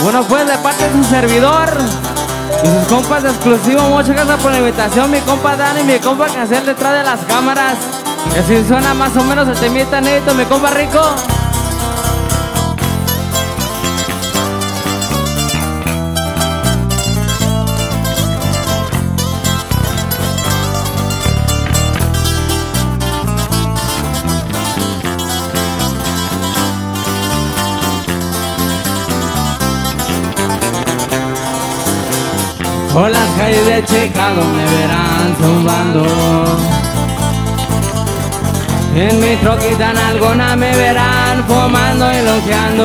Bueno, pues de parte de su servidor y sus compas de exclusivo, muchas gracias por la invitación, mi compa Dani y mi compa Cancel detrás de las cámaras. Que así suena más o menos el temita negrito, mi compa Rico. Por las calles de Chicago me verán zumbando, en mi troquita en alguna me verán fumando y longeando.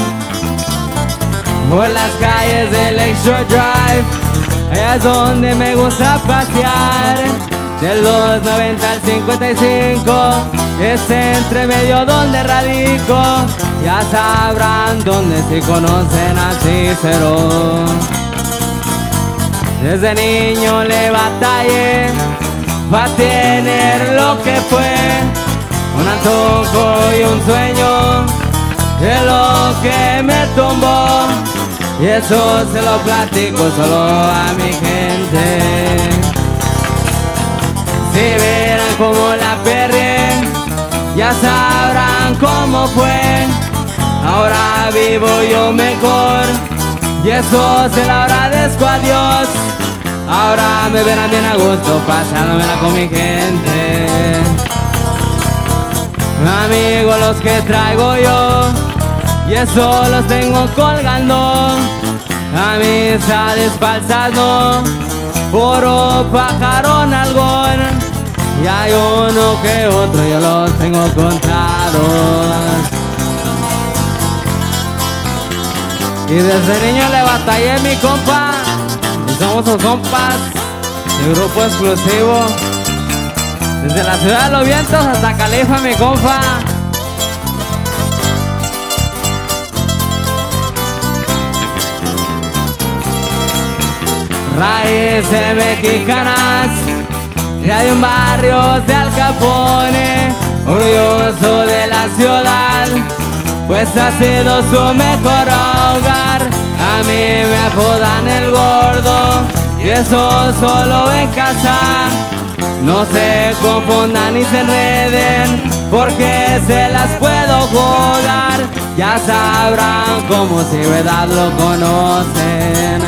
Por las calles de Lakeshore Drive, allá es donde me gusta pasear. Del 290 al 55, es entre medio donde radico. Ya sabrán dónde si conocen a Cícero. Desde niño le batallé pa' tener lo que fue un antojo y un sueño de lo que me tumbó, y eso se lo platico solo a mi gente. Si vieran cómo la perré, ya sabrán cómo fue. Ahora vivo yo mejor, y eso se lo agradezco a Dios. Ahora me verán bien a gusto pasándomela con mi gente. Amigos los que traigo yo, y eso los tengo colgando. Amistades falsas no, puro pájaro nalgón. Y hay uno que otro, yo los tengo contados. Y desde niño le batallé, mi compa, y somos sus compas de grupo exclusivo. Desde la ciudad de los vientos hasta Califa, mi compa. Raíces mexicanas, ya de un barrio de Al Capone, orgulloso de la ciudad, pues ha sido su mejor hogar. A mí me apodan el gordo, y eso solo en casa. No se confundan ni se enreden, porque se las puedo jugar. Ya sabrán como si verdad lo conocen.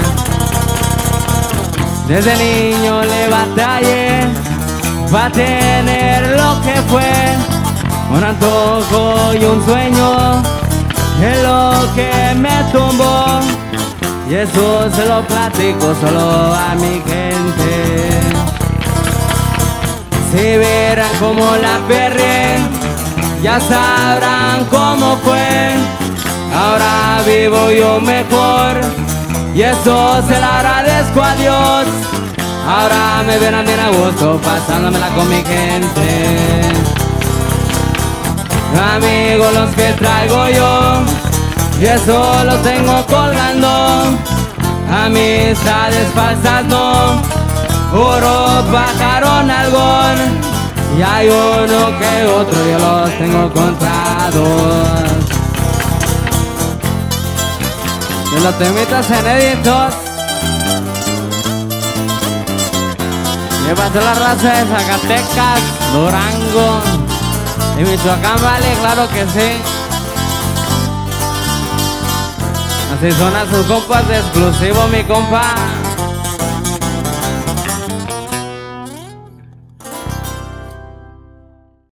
Desde niño le batallé pa' tener lo que fue un antojo y un sueño de lo que me tumbó, y eso se lo platico solo a mi gente. Si vieran cómo la perré, ya sabrán cómo fue. Ahora vivo yo mejor, y eso se lo agradezco a Dios. Ahora me verán bien a gusto pasándomela con mi gente. Amigos los que traigo yo, y eso los tengo colgando. Amistades falsas no, puro pájaro nalgón. Y hay uno que otro, yo los tengo contados. De los temitas inéditos, me pasó la raza de Zacatecas, Durango y Michoacán, vale, claro que sí. Así son a sus compas de exclusivo, mi compa.